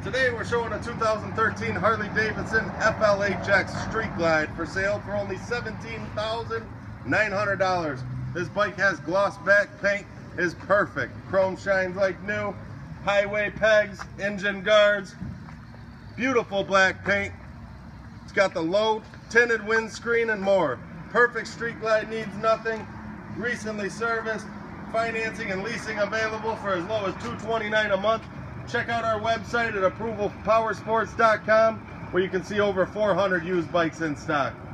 Today we're showing a 2013 Harley Davidson FLHX Street Glide for sale for only $17,900. This bike has gloss back paint, is perfect. Chrome shines like new, highway pegs, engine guards, beautiful black paint. It's got the low tinted windscreen and more. Perfect Street Glide, needs nothing, recently serviced, financing and leasing available for as low as $229 a month. Check out our website at approvalpowersports.com where you can see over 400 used bikes in stock.